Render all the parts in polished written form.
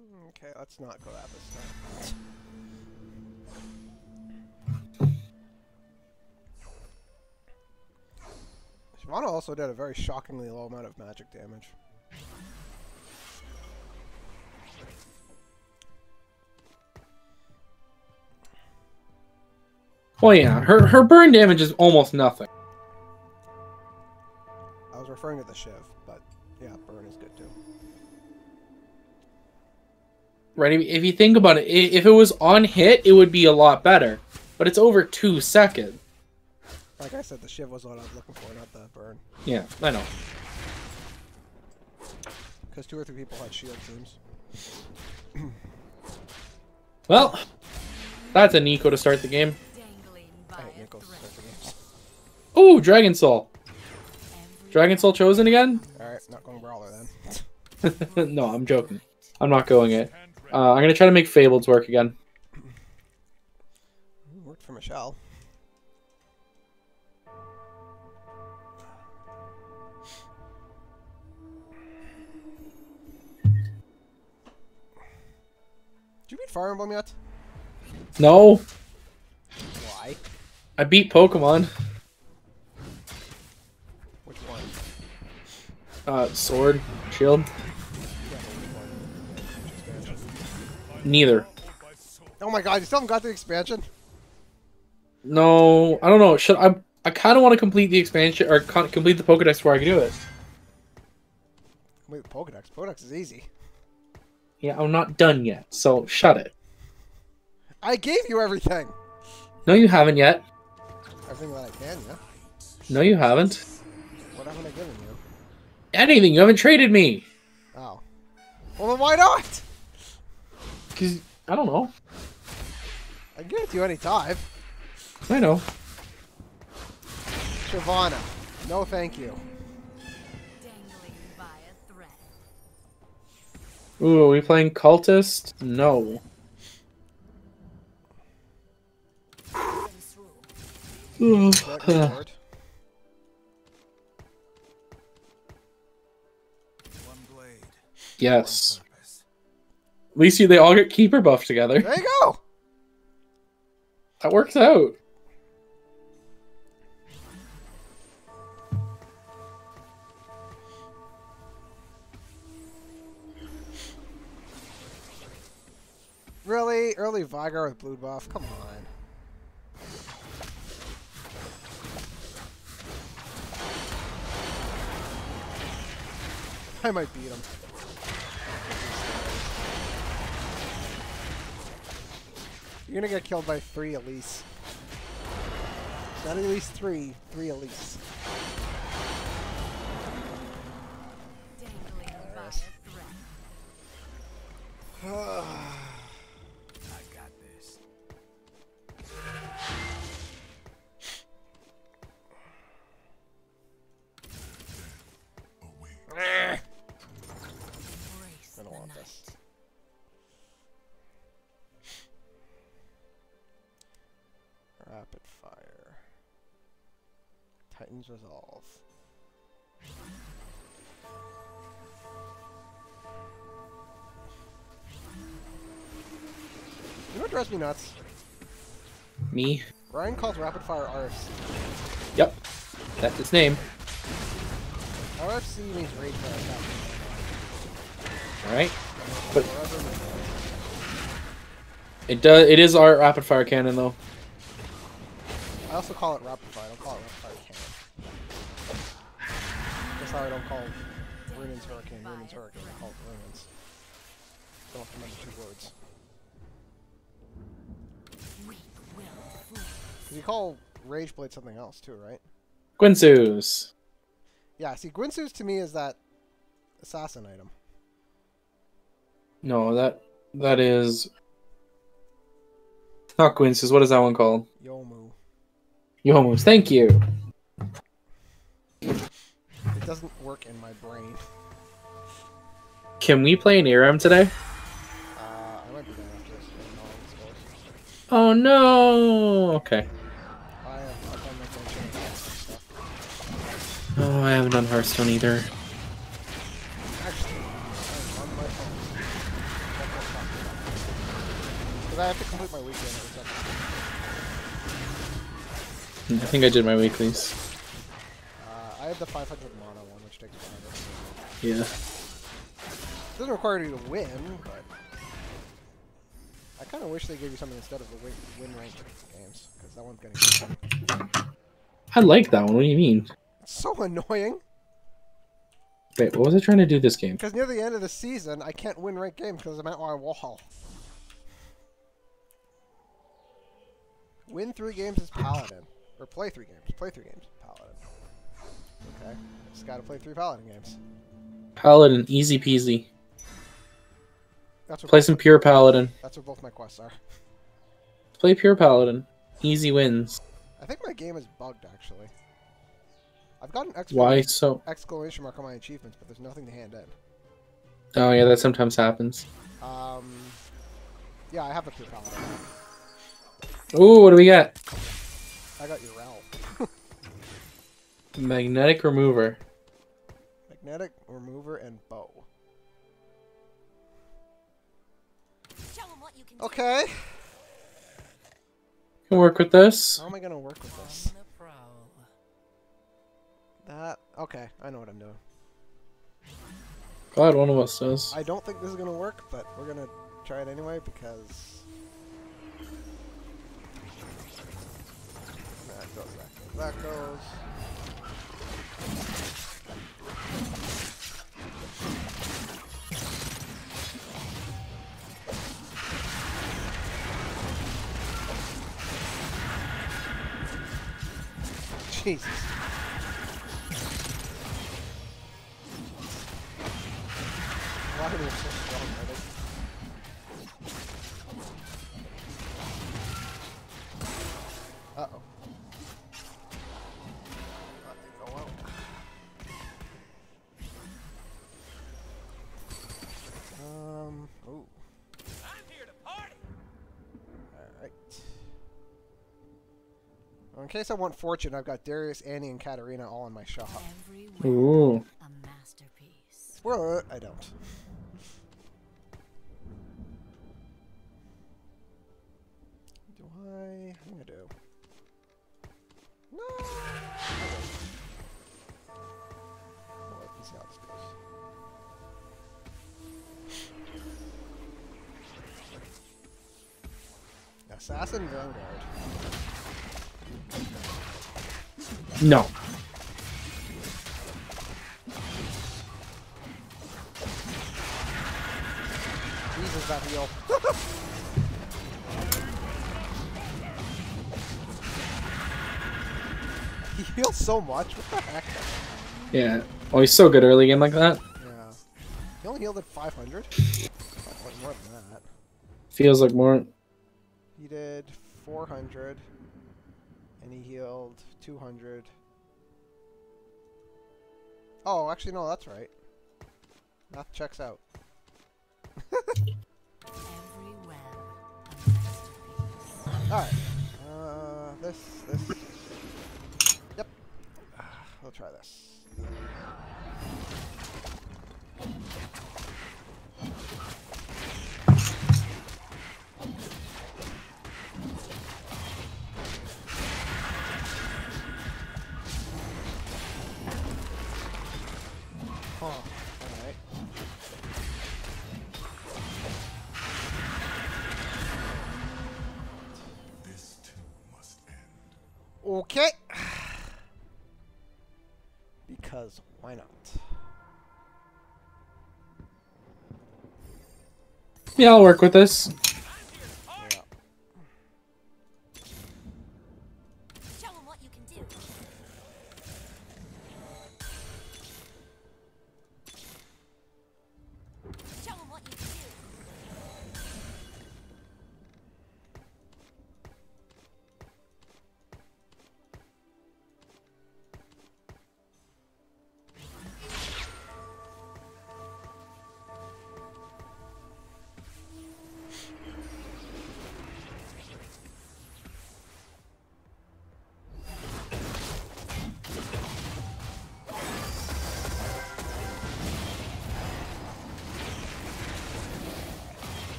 Okay, let's not go that this time. Shyvana also did a very shockingly low amount of magic damage. Well, yeah, her burn damage is almost nothing. I was referring to the Shiv, but yeah, burn is good too. Right, if you think about it, if it was on hit, it would be a lot better. But it's over 2 seconds. Like I said, the Shiv was what I was looking for, not the burn. Yeah, I know. Because 2 or 3 people had shield teams. Well, that's a Nico to start the game. I hate Nichols to start the games. Ooh, Dragon Soul. Dragon Soul chosen again? Alright, not going Brawler then. No, I'm joking. I'm not going it. I'm going to try to make Fableds work again. Worked for Michelle. Did you beat Fire Emblem yet? No. Why? I beat Pokemon. Which one? Sword, Shield. Neither. Oh my god, you still haven't got the expansion? No, I don't know. Should I kind of want to complete the expansion or complete the Pokédex before I can do it. Wait, Pokedex. Pokedex is easy. Yeah, I'm not done yet, so shut it. I gave you everything. No, you haven't yet. Everything that I can, yeah. No, you haven't. What haven't I given you? Anything. You haven't traded me. Oh. Well, then why not? Because, I don't know. I can give it to you any time. I know. Shyvana. No, thank you. Ooh, are we playing Cultist? No. Ooh. Yes. At least they all get Keeper buff together. There you go. That works out. Really? Early Vigar with blue buff? Come on. I might beat him. You're gonna get killed by 3 Elise. Not at least 3. 3 Elise. I got this. I don't want this. Rapid fire. Titan's Resolve. You know what drives me nuts? Me? Ryan calls rapid fire RFC. Yep. That's its name. RFC means rage fire. Alright. But it is our rapid fire cannon though. I also call it rapid fire. I don't call it rapid fire cannon. That's how I don't call Runan's Hurricane Runan's Hurricane. I call it Runan's. Don't have to remember 2 words. Because you call Rage Blade something else too, right? Guinsoo's. Yeah, see, Guinsoo's to me is that assassin item. No, that is not Guinsoo's. What is that one called? Yomu. Yomu's. Thank you. It doesn't work in my brain. Can we play an ERM today? I might be done after this. Scores. Oh no. Okay. I've done my attention and stuff. Oh, I haven't done Hearthstone either. Actually, I'm on my phone. Because I have to complete my weekend every second. I think I did my weeklies. I have the 500 mana one, which takes forever. Yeah. It doesn't require you to win, but I kind of wish they gave you something instead of the win rank games, because that one's getting. I like that one. What do you mean? It's so annoying. Wait, what was I trying to do this game? Because near the end of the season, I can't win ranked games because I'm at my wall. Win 3 games as Paladin. Or play 3 games. Play 3 games Paladin. Okay. Just gotta play 3 Paladin games. Paladin, easy peasy. That's what Play some pure Paladin. That's what both my quests are. Play pure Paladin. Easy wins. I think my game is bugged, actually. I've got an Why so? exclamation mark on my achievements, but there's nothing to hand in. Oh yeah, that sometimes happens. Yeah, I have a pure Paladin. Ooh, what do we got? I got your Ralph. Magnetic remover. Magnetic remover and bow. Okay. Can work with this. How am I gonna work with this? That okay, I know what I'm doing. Glad one of us does. I don't think this is gonna work, but we're gonna try it anyway because that goes, that goes. Jesus. Why are they so strong, are they? Uh-oh. That didn't go well. Ooh. I'm here to party. Alright. Well, in case I want fortune, I've got Darius, Annie, and Katarina all in my shop. Ooh. A masterpiece. Spoiler alert, I don't. Do I? I think I do. No! Oh, let's see how this goes. Assassin Vanguard. No. Jesus, that heal. He heals so much. What the heck? Yeah. Oh, he's so good early game like that. Yeah. He only healed at 500? More than that. Feels like more. He did 400. And he healed 200. Oh, actually, no, that's right. Math checks out. Every web a masterpiece. Alright. This. Yep. We'll try this. Huh. Alright. This too must end. Okay. Because why not? Yeah, I'll work with this. Yeah. Show 'em what you can do. Show 'em what you can do.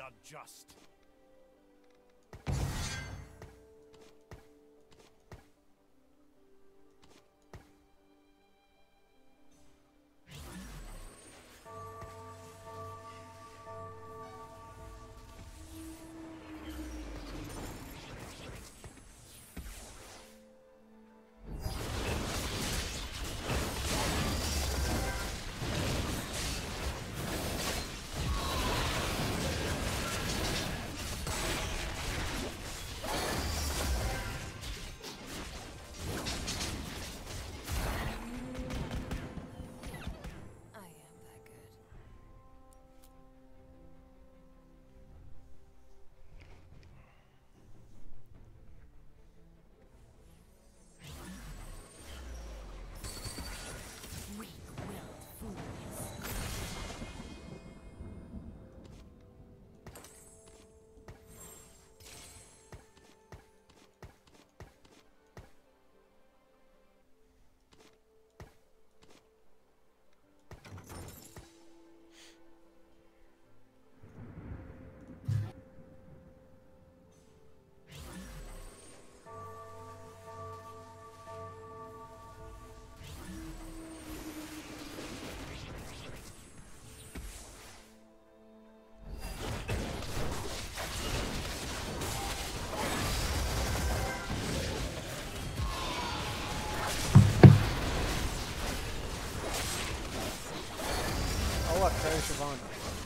unjust. I am that good. Weak-willed fools. Oh look, there's Siobhan.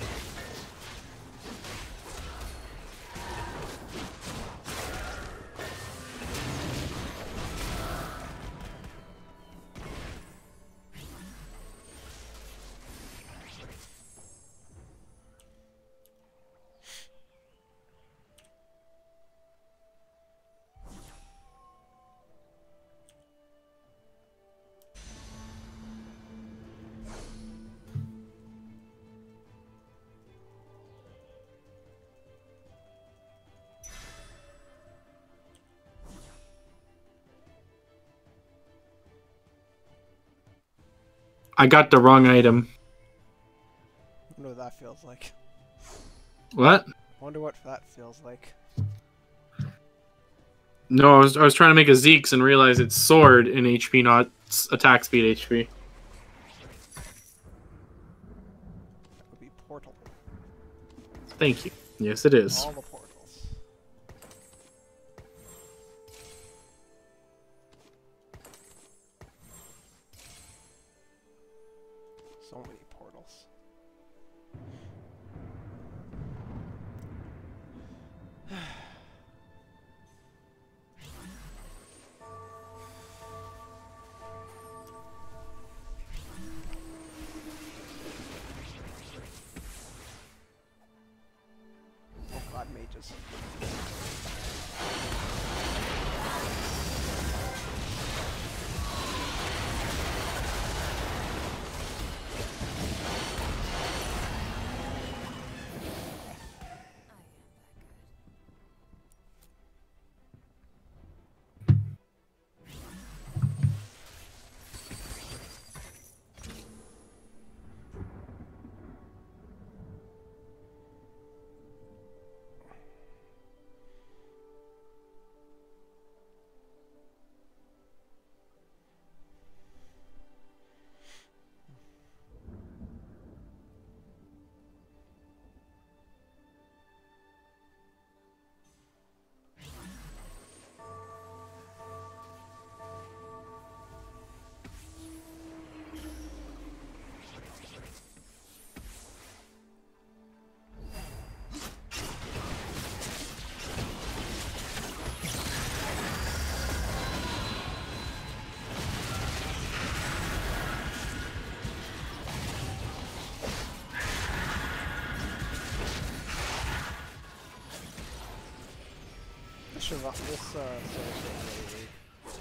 I got the wrong item. I wonder what that feels like. What? I wonder what that feels like. No, I was trying to make a Zeke's and realize it's sword in HP, not attack speed HP. That would be portal. Thank you. Yes, it is. All the portals. So many portals. Oh god, mages. This server's really weak.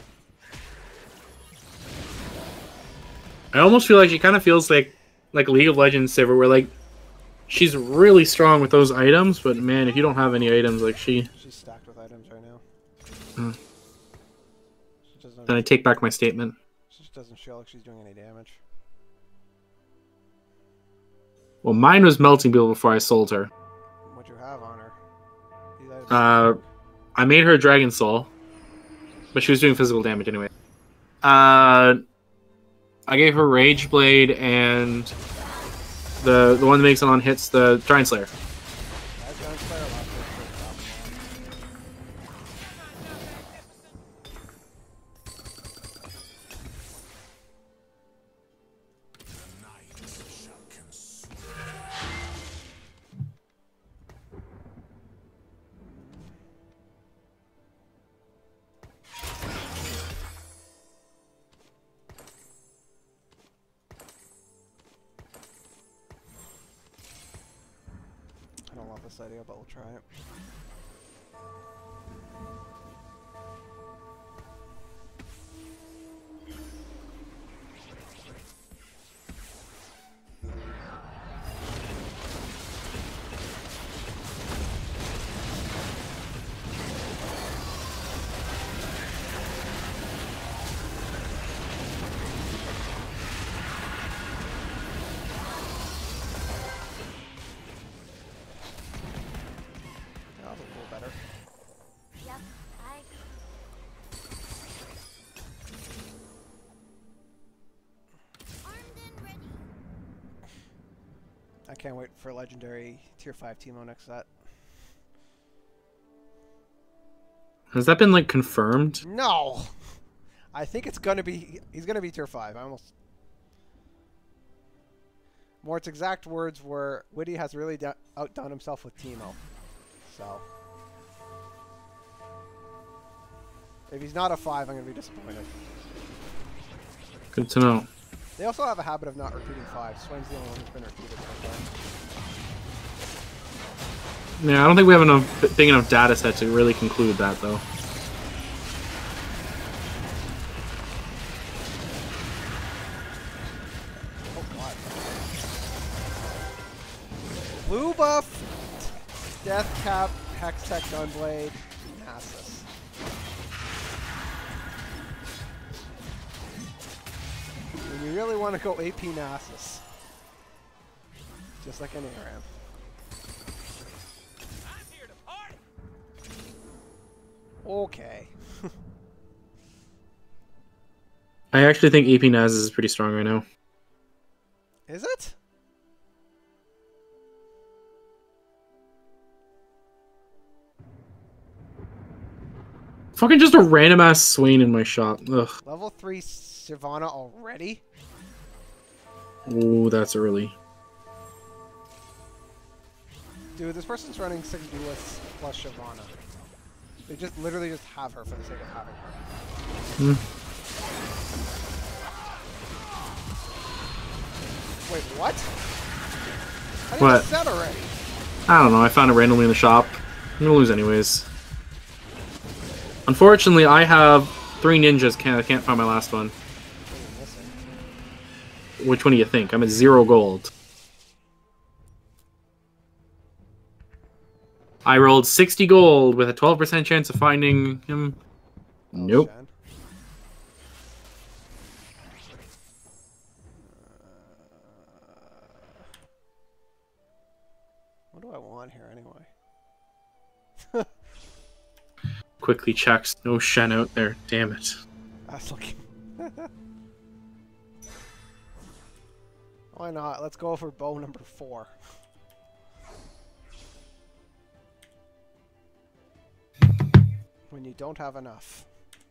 I almost feel like she kind of feels like League of Legends server where like she's really strong with those items, but man, if you don't have any items, like She's stacked with items right now. then I take back my statement. She just doesn't feel like she's doing any damage. Well, mine was melting people before I sold her. have on her? These items- I made her Dragon Soul, but she was doing physical damage anyway. I gave her Rage Blade and the one that makes it on hits the Giant Slayer. That Giant Slayer last week for the top The night shall consume. I don't love this idea, but we'll try it. That was a little better. Yep, armed and ready. I can't wait for legendary tier 5 Teemo next set. Has that been like confirmed? No! I think it's gonna be. He's gonna be tier 5. I almost. Mort's exact words were Witty has really outdone himself with Teemo. So. If he's not a 5, I'm gonna be disappointed. Good to know. They also have a habit of not repeating 5. Swain's the only one who's been repeated so far. Yeah, I don't think we have enough big enough data set to really conclude that though. Oh god. Blue buff, Death Cap, Hextech Gunblade, Nasus. When you really want to go AP Nasus. Just like an ARAM. I'm here to party. Okay. I actually think AP Naz is pretty strong right now. Is it? Fucking just a random ass Swain in my shop. Ugh. Level 3 Shyvana already? Ooh, that's early. Dude, this person's running 6 duelists plus Shyvana. They just literally just have her for the sake of having her. Hmm. Wait, what? I didn't What? set already. I don't know, I found it randomly in the shop. I'm gonna lose anyways. Unfortunately, I have 3 ninjas, I can't find my last one. What are you missing? Which one do you think? I'm at 0 gold. I rolled 60 gold with a 12% chance of finding him. Oh, Nope. Shen. What do I want here anyway? Quickly checks. No Shen out there. Damn it. I was looking. Why not? Let's go for bow number 4. When you don't have enough.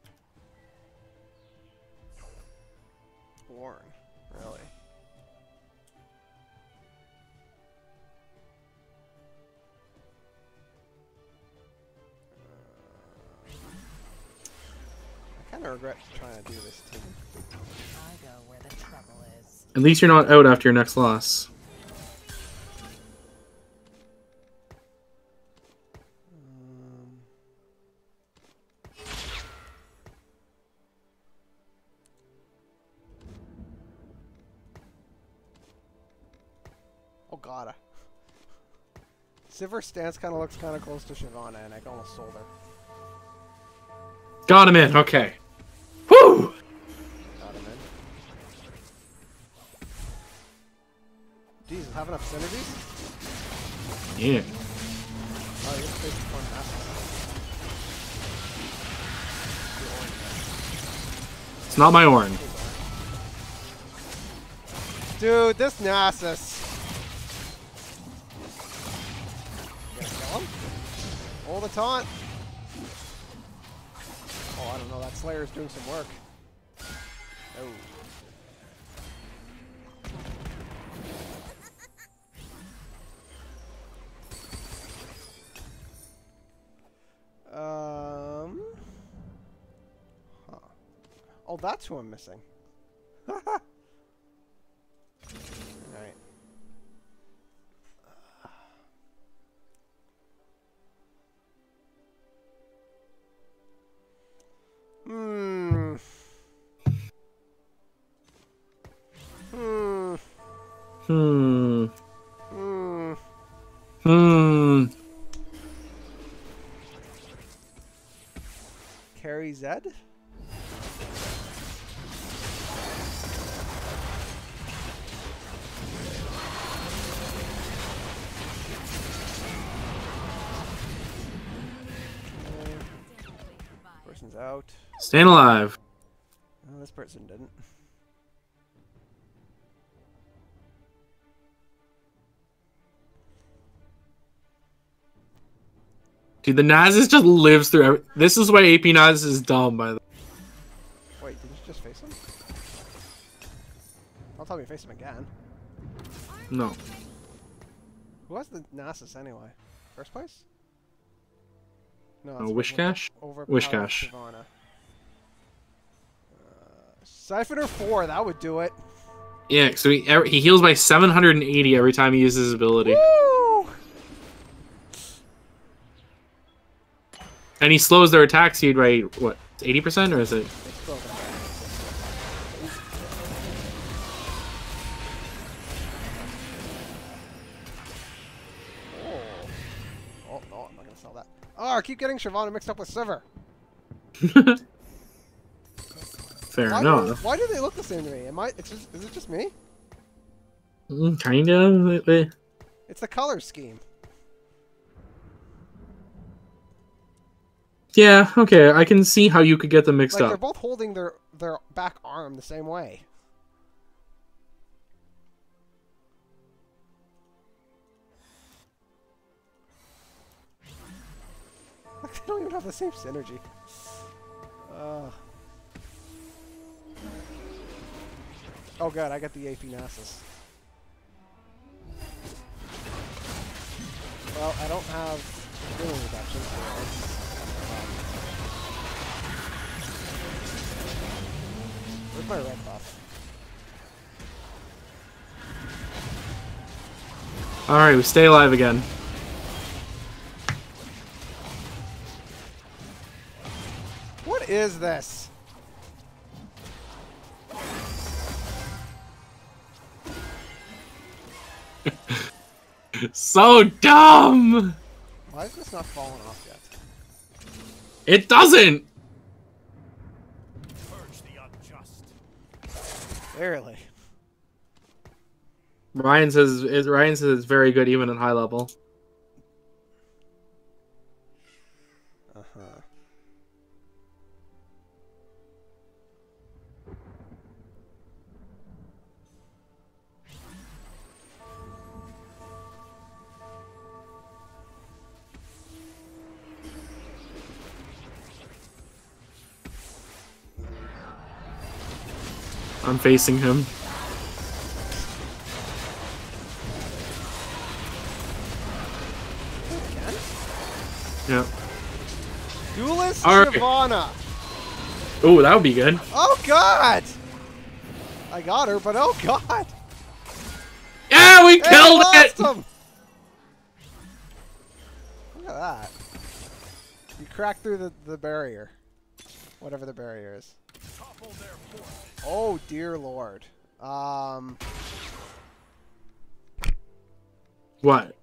Warren, really? I kind of regret trying to do this team. I go where the trouble is. At least you're not out after your next loss. Oh god. Sivir's stance kind of looks kind of close to Shyvana, and I almost sold her. Got him in. Okay. Woo! Got him in. Jesus, have enough synergies? Yeah. Oh, you're facing one Nasus. It's not my Orn. Dude, this Nasus. Gonna kill him? Hold the taunt. Oh, I don't know. That Slayer's doing some work. Oh. Huh. Oh, that's who I'm missing. Alright. Hmm. Hmm. Hmm. Hmm. Hmm. Carry Zed? Person's out. Staying alive. Oh, this person didn't. Dude, the Nasus just lives through every— This is why AP Nasus is dumb, by the way. Wait, did you just face him? Don't tell me you face him again. No. Who has the Nasus anyway? First place? No, Oh, Wishcash? Overpowered Wishcash. Shyvana. Siphoner 4, that would do it. Yeah, so he heals by 780 every time he uses his ability. Woo! And he slows their attack speed by, what, 80%? Or is it? It's still gonna be. Oh, no, I'm not gonna sell that. Oh, I keep getting Shyvana mixed up with Sivir. Fair enough. Why do they look the same to me? Is it just me? Kind of. It's the color scheme. Yeah, okay. I can see how you could get them mixed Like, they're up. both holding their back arm the same way. Like, they don't even have the same synergy. Oh god, I got the AP Nasus. Well, I don't have healing reduction, where's my red buff? Alright, we stay alive again. What is this? So dumb! Why is this not falling off yet? It doesn't! Purge the unjust. Barely. Ryan says it's very good even at high level. Uh-huh. I'm facing him. Again? Yeah. Duelist All right. Shyvana! Oh, that would be good. Oh god! I got her, but oh god! Yeah, we Hey, killed lost it! him! Look at that. You cracked through the barrier. Whatever the barrier is. Topple their forces. Oh dear lord. What?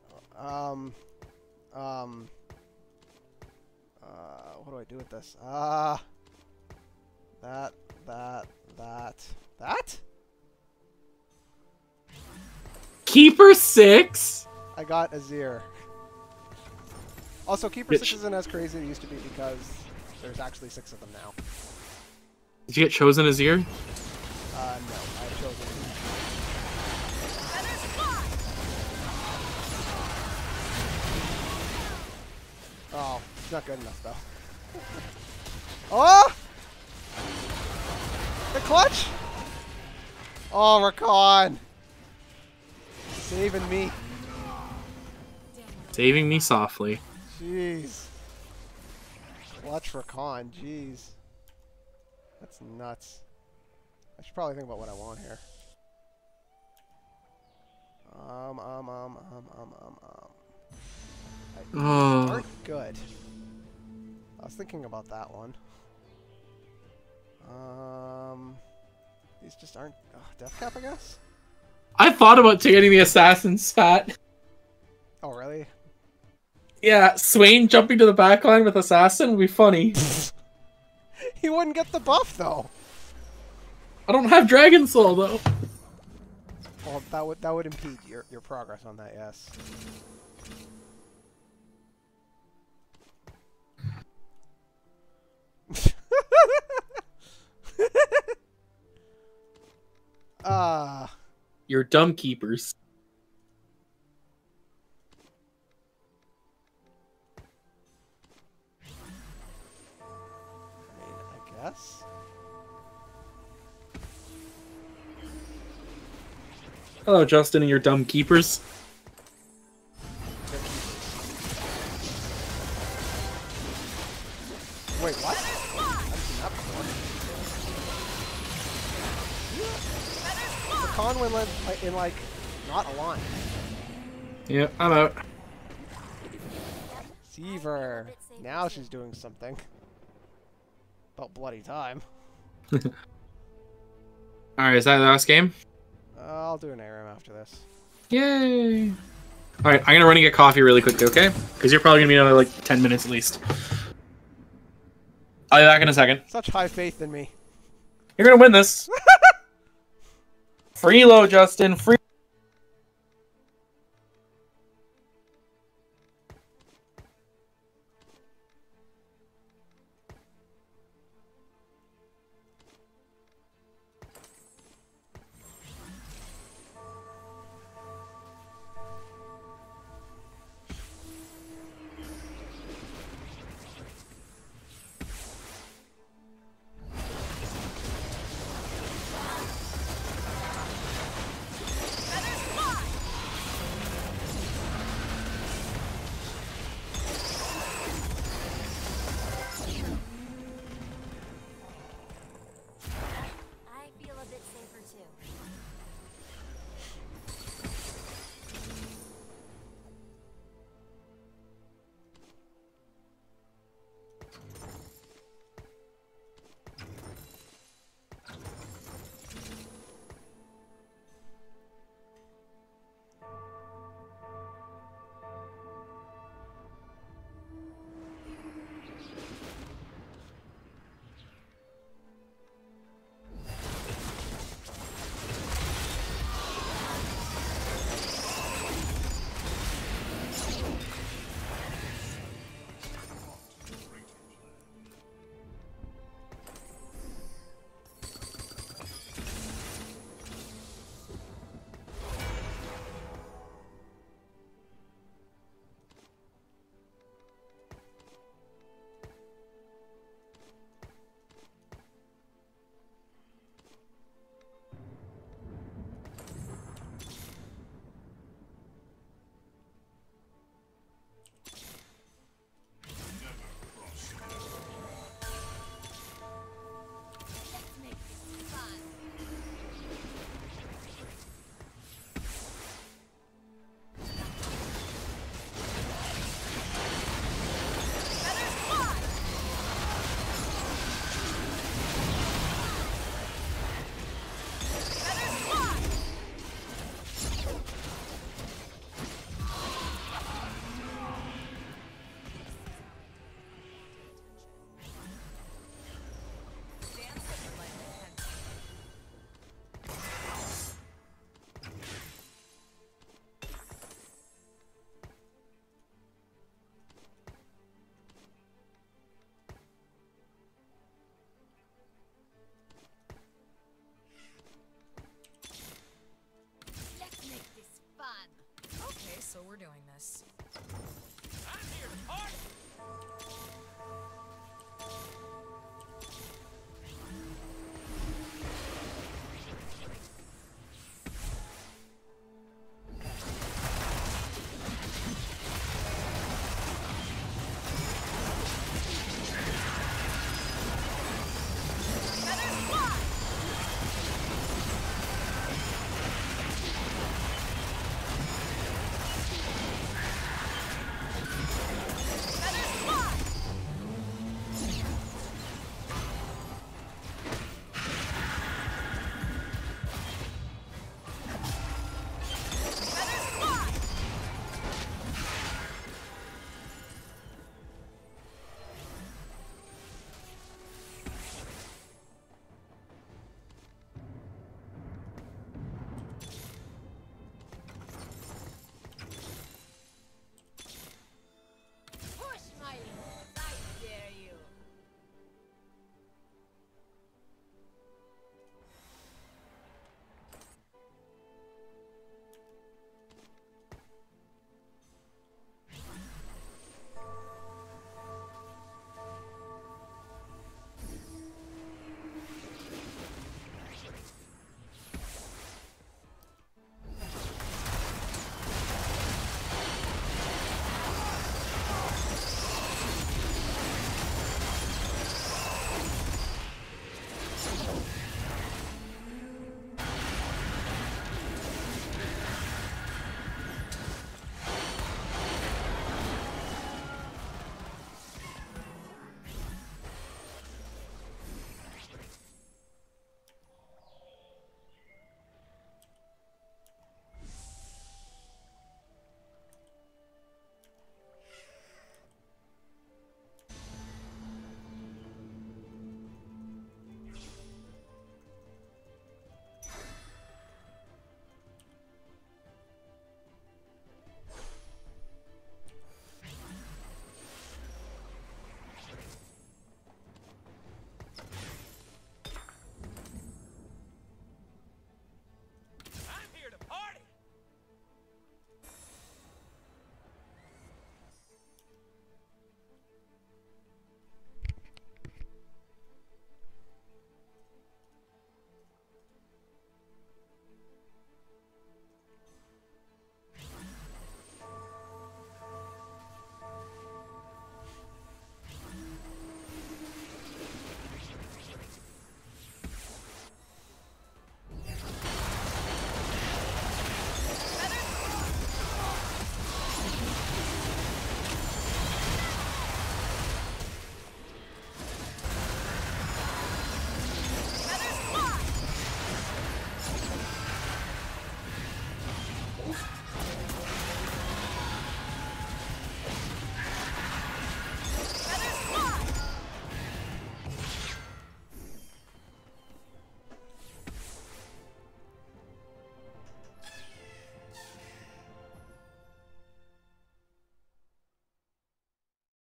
What do I do with this? That? Keeper 6? I got Azir. Also, Keeper-Sharpshooters isn't as crazy as it used to be because there's actually 6 of them now. Did you get chosen as year? No, I've chosen. Oh, it's not good enough though. Oh! The clutch! Oh, Rakan! Saving me. Saving me softly. Jeez. Clutch Rakan, jeez. That's nuts. I should probably think about what I want here. Oh. Aren't good. I was thinking about that one. These just aren't. Death Cap, I guess? I thought about getting the assassin spat. Oh, really? Yeah, Swain jumping to the backline with assassin would be funny. He wouldn't get the buff though. I don't have Dragon Soul though. Well, that would impede your progress on that, yes. You're dumb keepers. I guess. Hello, Justin and your dumb keepers. Wait, what? I've seen that before. The con went in like not a line. Yeah, I'm out. Seaver. Now she's doing something. About bloody time. Alright, is that the last game? I'll do an ARM after this. Yay! Alright, I'm gonna run and get coffee really quickly, okay? Because you're probably gonna be another like 10 minutes at least. I'll be back in a second. Such high faith in me. You're gonna win this. Freelo, Justin. Free. we're doing this. I'm here to party.